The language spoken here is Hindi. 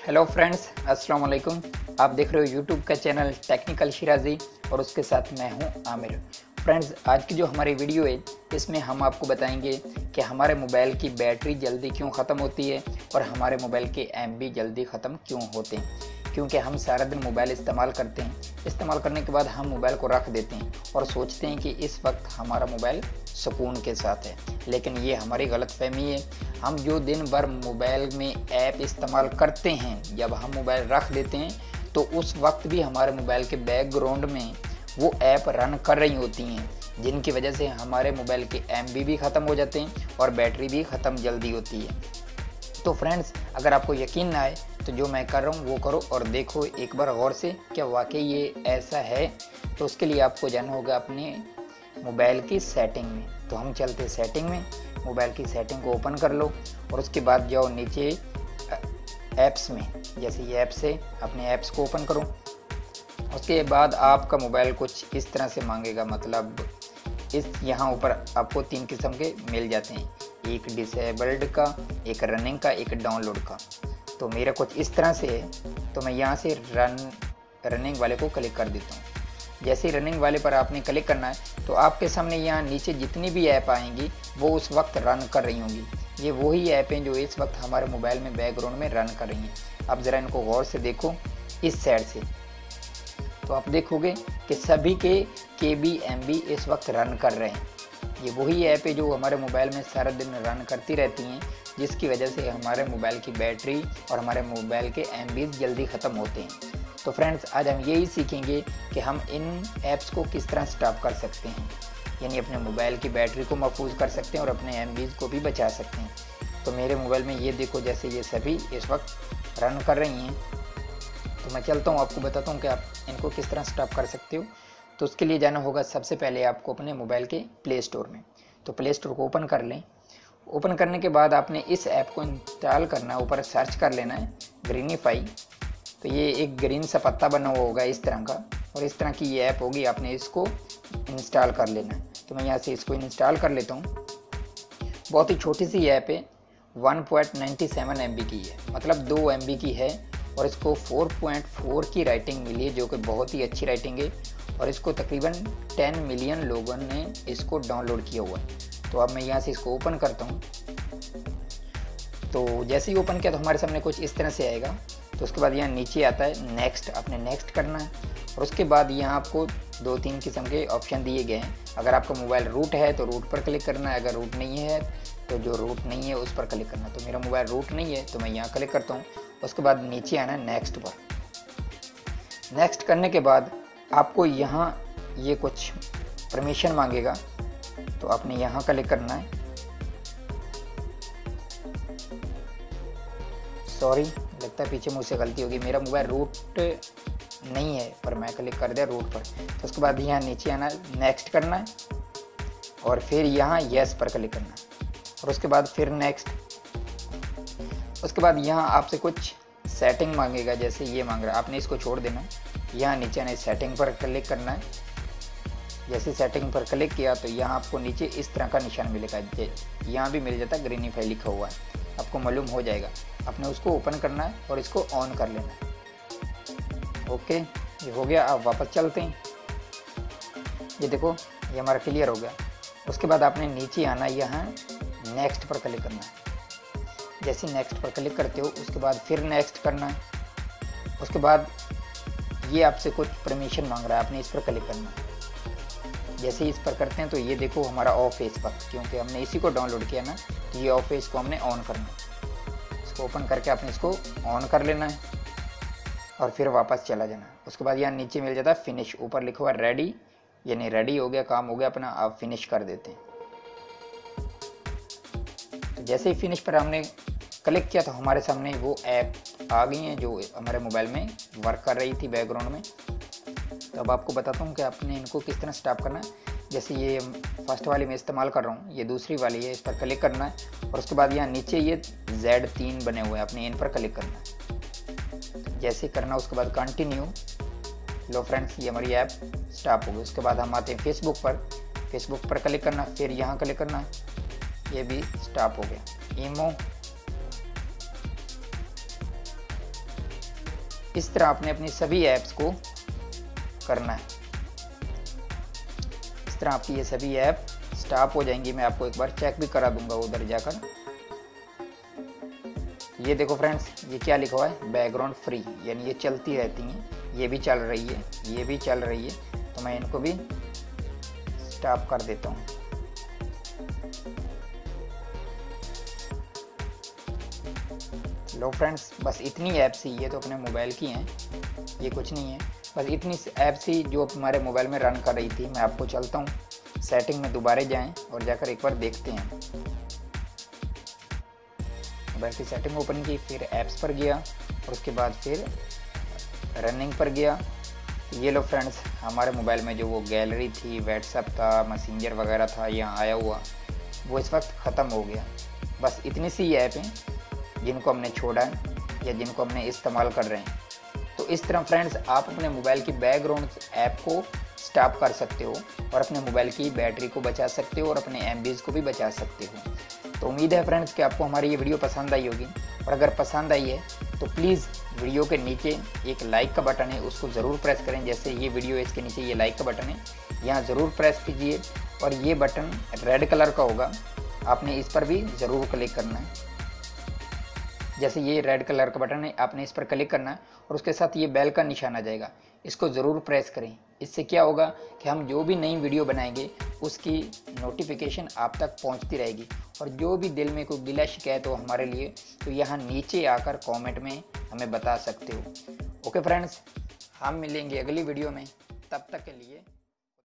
हेलो फ्रेंड्स, अस्सलाम वालेकुम। आप देख रहे हो यूट्यूब का चैनल टेक्निकल शिराजी और उसके साथ मैं हूं आमिर। फ्रेंड्स, आज की जो हमारी वीडियो है इसमें हम आपको बताएंगे कि हमारे मोबाइल की बैटरी जल्दी क्यों ख़त्म होती है और हमारे मोबाइल के एमबी जल्दी ख़त्म क्यों होते हैं। क्योंकि हम सारा दिन मोबाइल इस्तेमाल करते हैं, इस्तेमाल करने के बाद हम मोबाइल को रख देते हैं और सोचते हैं कि इस वक्त हमारा मोबाइल सुकून के साथ है, लेकिन ये हमारी गलतफहमी है। हम जो दिन भर मोबाइल में ऐप इस्तेमाल करते हैं, जब हम मोबाइल रख देते हैं तो उस वक्त भी हमारे मोबाइल के बैकग्राउंड में वो ऐप रन कर रही होती हैं, जिनकी वजह से हमारे मोबाइल के एमबी भी ख़त्म हो जाते हैं और बैटरी भी ख़त्म जल्दी होती है। तो फ्रेंड्स, अगर आपको यकीन ना आए तो जो मैं कर रहा हूँ वो करो और देखो एक बार गौर से क्या वाकई ये ऐसा है। तो उसके लिए आपको जाना होगा अपने मोबाइल की सेटिंग में। तो हम चलते हैं सेटिंग में। मोबाइल की सेटिंग को ओपन कर लो और उसके बाद जाओ नीचे ऐप्स में। जैसे ये ऐप्स है, अपने ऐप्स को ओपन करो। उसके बाद आपका मोबाइल कुछ इस तरह से मांगेगा, मतलब इस यहाँ ऊपर आपको 3 किस्म के मिल जाते हैं, एक डिसेबल्ड का, एक रनिंग का, एक डाउनलोड का। तो मेरा कुछ इस तरह से है, तो मैं यहाँ से रनिंग वाले को क्लिक कर देता हूँ। जैसे ही रनिंग वाले पर आपने क्लिक करना है तो आपके सामने यहाँ नीचे जितनी भी ऐप आएंगी वो उस वक्त रन कर रही होंगी। ये वही ऐप हैं जो इस वक्त हमारे मोबाइल में बैकग्राउंड में रन कर रही हैं। अब ज़रा इनको गौर से देखो इस साइड से, तो आप देखोगे कि सभी के बी एम बी इस वक्त रन कर रहे हैं। ये वही ऐप है जो हमारे मोबाइल में सारा दिन रन करती रहती हैं, जिसकी वजह से हमारे मोबाइल की बैटरी और हमारे मोबाइल के एम जल्दी ख़त्म होते हैं। तो फ्रेंड्स, आज हम यही सीखेंगे कि हम इन ऐप्स को किस तरह स्टॉप कर सकते हैं, यानी अपने मोबाइल की बैटरी को महफूज कर सकते हैं और अपने एम को भी बचा सकते हैं। तो मेरे मोबाइल में ये देखो, जैसे ये सभी इस वक्त रन कर रही हैं। तो मैं चलता हूँ, आपको बताता हूँ कि आप इनको किस तरह स्टॉप कर सकते हो। तो उसके लिए जाना होगा सबसे पहले आपको अपने मोबाइल के प्ले स्टोर में। तो प्ले स्टोर को ओपन कर लें। ओपन करने के बाद आपने इस ऐप को इंस्टॉल करना है। ऊपर सर्च कर लेना है ग्रीनीफाई। तो ये एक ग्रीन सा पत्ता बना हुआ होगा इस तरह का, और इस तरह की ये ऐप होगी, आपने इसको इंस्टॉल कर लेना है। तो मैं यहाँ से इसको इंस्टॉल कर लेता हूँ। बहुत ही छोटी सी ऐप है, 1.97 MB की है, मतलब 2 MB की है, और इसको 4.4 की राइटिंग मिली है, जो कि बहुत ही अच्छी राइटिंग है, और इसको तकरीबन 10 मिलियन लोगों ने इसको डाउनलोड किया हुआ है। तो अब मैं यहाँ से इसको ओपन करता हूँ। तो जैसे ही ओपन किया तो हमारे सामने कुछ इस तरह से आएगा। तो उसके बाद यहाँ नीचे आता है नेक्स्ट, आपने नेक्स्ट करना है, और उसके बाद यहाँ आपको 2-3 किस्म के ऑप्शन दिए गए हैं। अगर आपका मोबाइल रूट है तो रूट पर क्लिक करना है, अगर रूट नहीं है तो जो रूट नहीं है उस पर क्लिक करना है। तो मेरा मोबाइल रूट नहीं है तो मैं यहाँ क्लिक करता हूँ। उसके बाद नीचे आना है नेक्स्ट पर। नेक्स्ट करने के बाद आपको यहाँ ये कुछ परमिशन मांगेगा, तो आपने यहाँ क्लिक करना है। सॉरी, लगता है पीछे मुझसे गलती होगी, मेरा मोबाइल रूट नहीं है पर मैं क्लिक कर दिया रूट पर। तो उसके बाद यहाँ नीचे आना है, नेक्स्ट करना है, और फिर यहाँ यस पर क्लिक करना है, और उसके बाद फिर नेक्स्ट। उसके बाद यहाँ आपसे कुछ सेटिंग मांगेगा, जैसे ये मांग रहा है, आपने इसको छोड़ देना है। यहाँ नीचे आना है, सेटिंग पर क्लिक करना है। जैसे सेटिंग पर क्लिक किया तो यहाँ आपको नीचे इस तरह का निशान मिलेगा, यहाँ भी मिल जाता है ग्रीनीफाई लिखा हुआ है, आपको मालूम हो जाएगा। आपने उसको ओपन करना है और इसको ऑन कर लेना है। ओके, ये हो गया। अब वापस चलते हैं। ये देखो, ये हमारा क्लियर हो गया। उसके बाद आपने नीचे आना, यहाँ नेक्स्ट पर क्लिक करना है। जैसे नेक्स्ट पर क्लिक करते हो उसके बाद फिर नेक्स्ट करना है। उसके बाद ये आपसे कुछ परमिशन मांग रहा है, आपने इस पर क्लिक करना है। जैसे ही इस पर करते हैं तो ये देखो हमारा ऑफ है इस वक्त, क्योंकि हमने इसी को डाउनलोड किया ना, तो ये ऑफ है, इसको हमने ऑन करना है। इसको ओपन करके आपने इसको ऑन कर लेना है और फिर वापस चला जाना है। उसके बाद यहाँ नीचे मिल जाता है फिनिश, ऊपर लिखा हुआ रेडी, यानी रेडी हो गया, काम हो गया अपना, आप फिनिश कर देते हैं। तो जैसे ही फिनिश पर हमने क्लिक किया तो हमारे सामने वो ऐप आ गई हैं जो हमारे मोबाइल में वर्क कर रही थी बैकग्राउंड में। तो अब आपको बताता हूँ कि आपने इनको किस तरह स्टॉप करना है। जैसे ये फर्स्ट वाली मैं इस्तेमाल कर रहा हूँ, ये दूसरी वाली है, इस पर क्लिक करना है, और उसके बाद यहाँ नीचे ये Z3 बने हुए हैं, आपने इन पर क्लिक करना है। जैसे करना उसके बाद कंटिन्यू। लो फ्रेंड्स, ये हमारी ऐप स्टॉप हो गई। उसके बाद हम आते हैं फेसबुक पर। फेसबुक पर क्लिक करना, फिर यहाँ क्लिक करना, ये भी स्टॉप हो गया। ईमो, इस तरह आपने अपनी सभी ऐप्स को करना है। इस तरह आपकी ये सभी ऐप स्टॉप हो जाएंगी। मैं आपको एक बार चेक भी करा दूंगा उधर जाकर। ये देखो फ्रेंड्स, ये क्या लिखा हुआ है, बैकग्राउंड फ्री, यानी ये चलती रहती हैं। ये भी चल रही है, ये भी चल रही है, तो मैं इनको भी स्टॉप कर देता हूँ। लो फ्रेंड्स, बस इतनी ऐप्स ही, ये तो अपने मोबाइल की हैं, ये कुछ नहीं है। बस इतनी ऐप्स ही जो हमारे मोबाइल में रन कर रही थी। मैं आपको चलता हूँ, सेटिंग में दोबारा जाएं और जाकर एक बार देखते हैं। मोबाइल की सेटिंग ओपन की, फिर ऐप्स पर गया और उसके बाद फिर रनिंग पर गया। ये लो फ्रेंड्स, हमारे मोबाइल में जो वो गैलरी थी, व्हाट्सएप था, मैसेंजर वगैरह था यहाँ आया हुआ, वो इस वक्त ख़त्म हो गया। बस इतनी सी ऐप हैं जिनको हमने छोड़ा है या जिनको हमने इस्तेमाल कर रहे हैं। तो इस तरह फ्रेंड्स आप अपने मोबाइल की बैकग्राउंड ऐप को स्टॉप कर सकते हो और अपने मोबाइल की बैटरी को बचा सकते हो और अपने एमबीज़ को भी बचा सकते हो। तो उम्मीद है फ्रेंड्स कि आपको हमारी ये वीडियो पसंद आई होगी, और अगर पसंद आई है तो प्लीज़ वीडियो के नीचे एक लाइक का बटन है, उसको ज़रूर प्रेस करें। जैसे ये वीडियो है, इसके नीचे ये लाइक का बटन है, यहाँ ज़रूर प्रेस कीजिए और ये बटन रेड कलर का होगा, आपने इस पर भी ज़रूर क्लिक करना है। जैसे ये रेड कलर का बटन है, आपने इस पर क्लिक करना है और उसके साथ ये बेल का निशान आ जाएगा, इसको ज़रूर प्रेस करें। इससे क्या होगा कि हम जो भी नई वीडियो बनाएंगे उसकी नोटिफिकेशन आप तक पहुंचती रहेगी। और जो भी दिल में कोई गिला शिकायत हो हमारे लिए, तो यहाँ नीचे आकर कमेंट में हमें बता सकते हो। ओके फ्रेंड्स, हम मिलेंगे अगली वीडियो में, तब तक के लिए